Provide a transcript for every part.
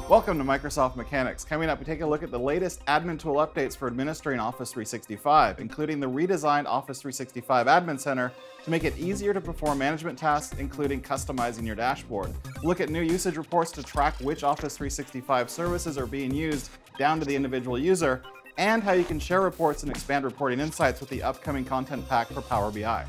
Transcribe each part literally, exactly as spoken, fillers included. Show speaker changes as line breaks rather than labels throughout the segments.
Welcome to Microsoft Mechanics. Coming up, we take a look at the latest admin tool updates for administering Office three sixty-five, including the redesigned Office three sixty-five Admin Center to make it easier to perform management tasks, including customizing your dashboard. We'll look at new usage reports to track which Office three sixty-five services are being used down to the individual user, and how you can share reports and expand reporting insights with the upcoming content pack for Power B I.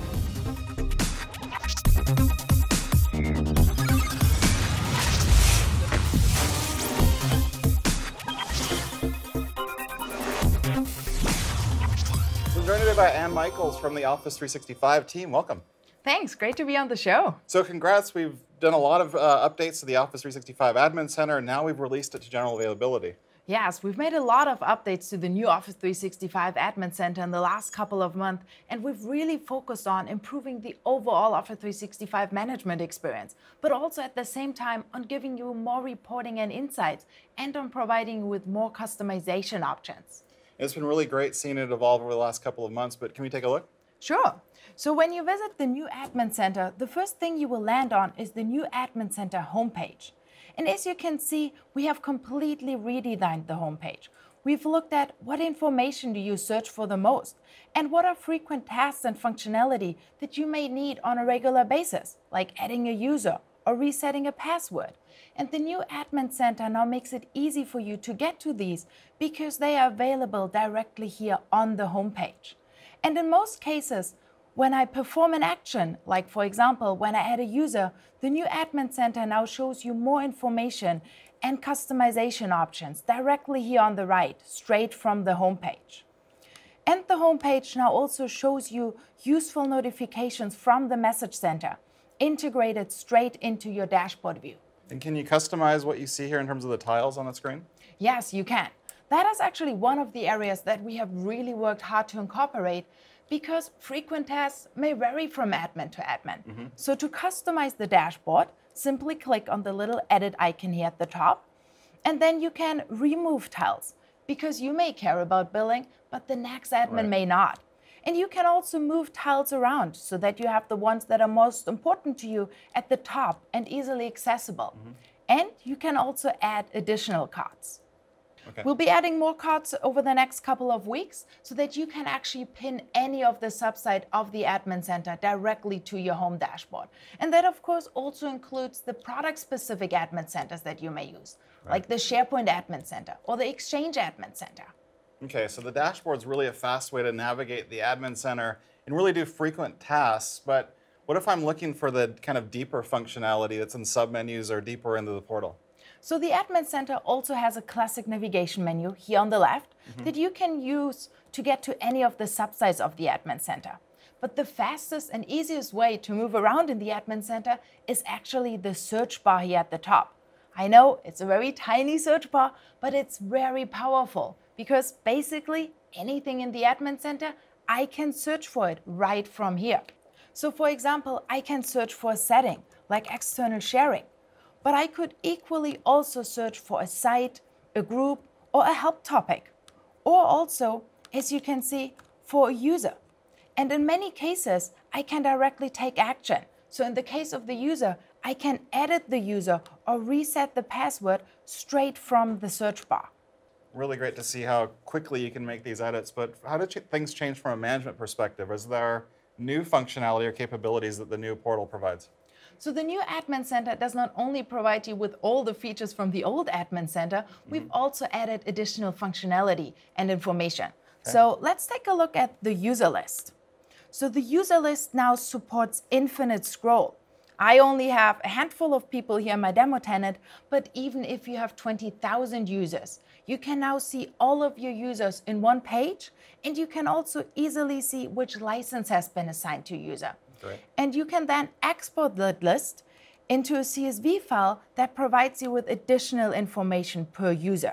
We're joined today by Ann Michaels from the Office three sixty-five team. Welcome.
Thanks, great to be on the show.
So congrats, we've done a lot of uh, updates to the Office three sixty-five Admin Center, and now we've released it to general availability.
Yes, we've made a lot of updates to the new Office three sixty-five Admin Center in the last couple of months, and we've really focused on improving the overall Office three sixty-five management experience, but also at the same time on giving you more reporting and insights, and on providing you with more customization options.
It's been really great seeing it evolve over the last couple of months, but can we take a look?
Sure. So when you visit the new Admin Center, the first thing you will land on is the new Admin Center homepage. And as you can see, we have completely redesigned the homepage. We've looked at what information do you search for the most, and what are frequent tasks and functionality that you may need on a regular basis, like adding a user or resetting a password. And the new Admin Center now makes it easy for you to get to these because they are available directly here on the homepage. And in most cases, when I perform an action, like for example, when I add a user, the new Admin Center now shows you more information and customization options directly here on the right, straight from the homepage. And the homepage now also shows you useful notifications from the Message Center, integrated straight into your dashboard view.
And can you customize what you see here in terms of the tiles on the screen?
Yes, you can. That is actually one of the areas that we have really worked hard to incorporate, because frequent tasks may vary from admin to admin. Mm-hmm. So to customize the dashboard, simply click on the little edit icon here at the top, and then you can remove tiles, because you may care about billing, but the next admin right. may not. And you can also move tiles around so that you have the ones that are most important to you at the top and easily accessible. Mm-hmm. And you can also add additional cards. Okay. We'll be adding more cards over the next couple of weeks so that you can actually pin any of the subsite of the Admin Center directly to your home dashboard. And that, of course, also includes the product-specific Admin Centers that you may use, right. like the SharePoint Admin Center or the Exchange Admin Center. Okay, so the dashboard's really a fast way to navigate the Admin Center and really do frequent tasks, but what if I'm looking for the kind of deeper functionality that's in submenus or deeper into the portal? So the Admin Center also has a classic navigation menu here on the left mm-hmm. that you can use to get to any of the subsites of the Admin Center. But the fastest and easiest way to move around in the Admin Center is actually the search bar here at the top. I know it's a very tiny search bar, but it's very powerful because basically anything in the Admin Center, I can search for it right from here. So for example, I can search for a setting like external sharing. But I could equally also search for a site, a group, or a help topic. Or also, as you can see, for a user. And in many cases, I can directly take action. So in the case of the user, I can edit the user or reset the password straight from the search bar. Really great to see how quickly you can make these edits, but how do things change from a management perspective? Is there new functionality or capabilities that the new portal provides? So the new Admin Center does not only provide you with all the features from the old Admin Center, mm-hmm. we've also added additional functionality and information. Okay. So let's take a look at the user list. So the user list now supports infinite scroll. I only have a handful of people here in my demo tenant, but even if you have twenty thousand users, you can now see all of your users in one page, and you can also easily see which license has been assigned to a user. Great. And you can then export that list into a C S V file that provides you with additional information per user.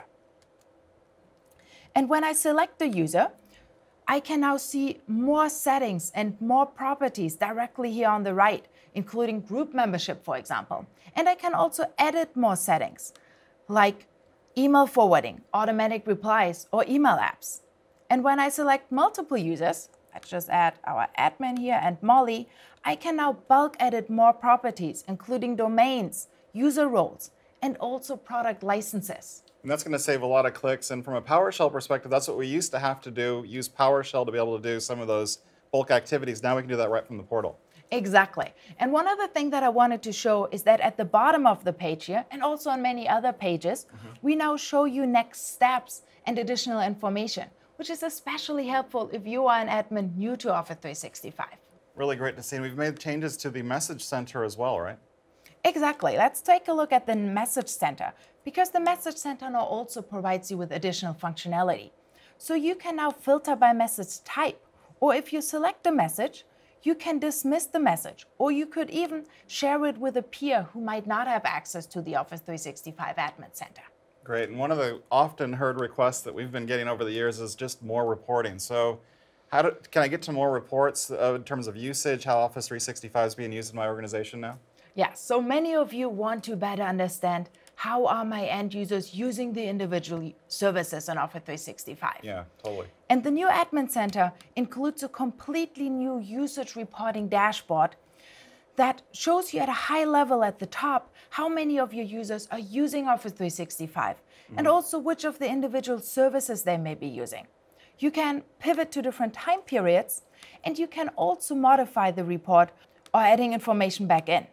And when I select the user, I can now see more settings and more properties directly here on the right, including group membership, for example. And I can also edit more settings, like email forwarding, automatic replies, or email apps. And when I select multiple users, let's just add our admin here and Molly, I can now bulk edit more properties, including domains, user roles, and also product licenses.
And that's going to save a lot of clicks. And from a PowerShell perspective, that's what we used to have to do, use PowerShell to be able to do some of those bulk activities. Now we can do that right from the portal.
Exactly. And one other thing that I wanted to show is that at the bottom of the page here, and also on many other pages, mm-hmm. we now show you next steps and additional information, which is especially helpful if you are an admin new to Office three sixty-five.
Really great to see. And we've made changes to the message center as well, right?
Exactly. Let's take a look at the message center, because the message center now also provides you with additional functionality. So you can now filter by message type, or if you select a message, you can dismiss the message, or you could even share it with a peer who might not have access to the Office three sixty-five Admin Center.
Great. And one of the often heard requests that we've been getting over the years is just more reporting. So how do, can I get to more reports uh, in terms of usage, how Office three sixty-five is being used in my organization now?
Yes, so many of you want to better understand how are my end users using the individual services on Office three sixty-five.
Yeah, totally.
And the new Admin Center includes a completely new usage reporting dashboard that shows you at a high level at the top how many of your users are using Office three sixty-five, mm-hmm. and also which of the individual services they may be using. You can pivot to different time periods, and you can also modify the report or adding information back in.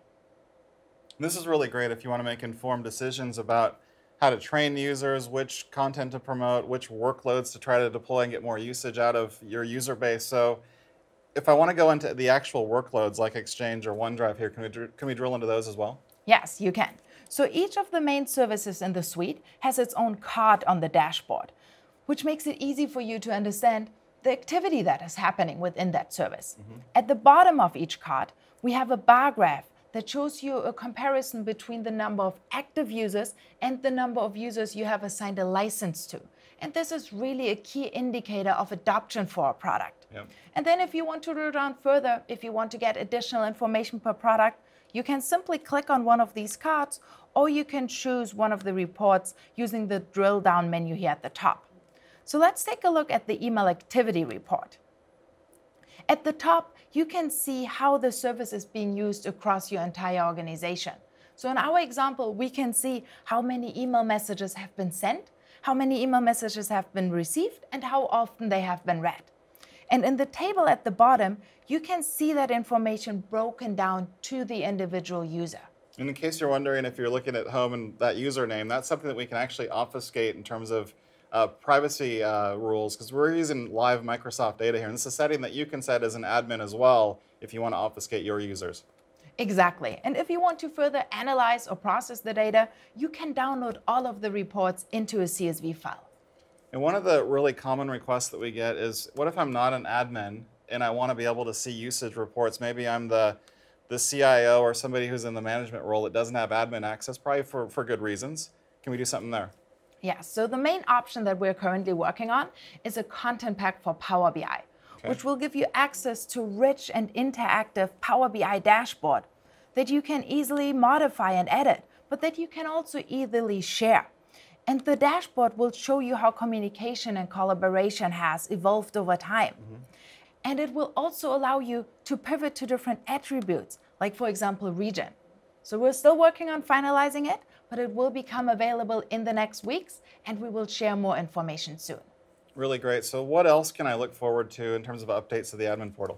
This is really great if you want to make informed decisions about how to train users, which content to promote, which workloads to try to deploy and get more usage out of your user base. So if I want to go into the actual workloads like Exchange or OneDrive here, can we, can we drill into those as well?
Yes, you can. So each of the main services in the suite has its own card on the dashboard, which makes it easy for you to understand the activity that is happening within that service. Mm-hmm. At the bottom of each card, we have a bar graph that shows you a comparison between the number of active users and the number of users you have assigned a license to. And this is really a key indicator of adoption for a product. Yep. And then if you want to drill down further, if you want to get additional information per product, you can simply click on one of these cards, or you can choose one of the reports using the drill down menu here at the top. So let's take a look at the email activity report. At the top, you can see how the service is being used across your entire organization. So in our example, we can see how many email messages have been sent, how many email messages have been received, and how often they have been read. And in the table at the bottom, you can see that information broken down to the individual user.
And in case you're wondering if you're looking at home and that username, that's something that we can actually obfuscate in terms of Uh, privacy uh, rules, because we're using live Microsoft data here. And this is a setting that you can set as an admin as well if you want to obfuscate your users.
Exactly. And if you want to further analyze or process the data, you can download all of the reports into a C S V file.
And one of the really common requests that we get is, what if I'm not an admin and I want to be able to see usage reports? Maybe I'm the, the C I O or somebody who's in the management role that doesn't have admin access, probably for, for good reasons. Can we do something there?
Yes, so the main option that we're currently working on is a content pack for Power B I, okay. which will give you access to rich and interactive Power B I dashboard that you can easily modify and edit, but that you can also easily share. And the dashboard will show you how communication and collaboration has evolved over time. Mm-hmm. And it will also allow you to pivot to different attributes, like for example, region. So we're still working on finalizing it, but it will become available in the next weeks, and we will share more information soon.
Really great. So what else can I look forward to in terms of updates to the admin portal?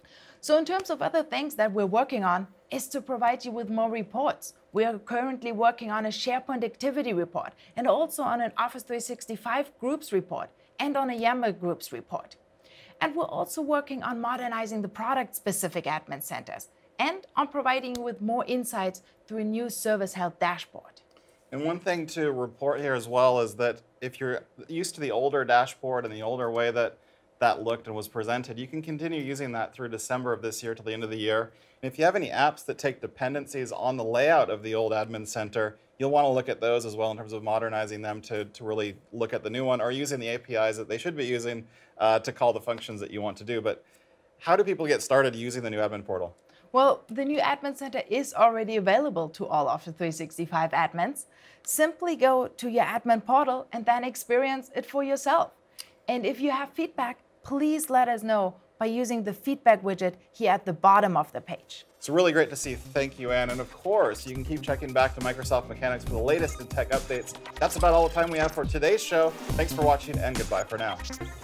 So in terms of other things that we're working on is to provide you with more reports. We are currently working on a SharePoint activity report and also on an Office three sixty-five groups report and on a Yammer groups report. And we're also working on modernizing the product-specific admin centers and on providing you with more insights through a new service health dashboard.
And one thing to report here as well is that if you're used to the older dashboard and the older way that that looked and was presented, you can continue using that through December of this year till the end of the year. And if you have any apps that take dependencies on the layout of the old admin center, you'll want to look at those as well in terms of modernizing them to, to really look at the new one, or using the A P Is that they should be using uh, to call the functions that you want to do. But how do people get started using the new admin portal?
Well, the new Admin Center is already available to all Office three sixty-five admins. Simply go to your admin portal and then experience it for yourself. And if you have feedback, please let us know by using the feedback widget here at the bottom of the page.
It's really great to see. Thank you, Anne. And of course, you can keep checking back to Microsoft Mechanics for the latest in tech updates. That's about all the time we have for today's show. Thanks for watching, and goodbye for now.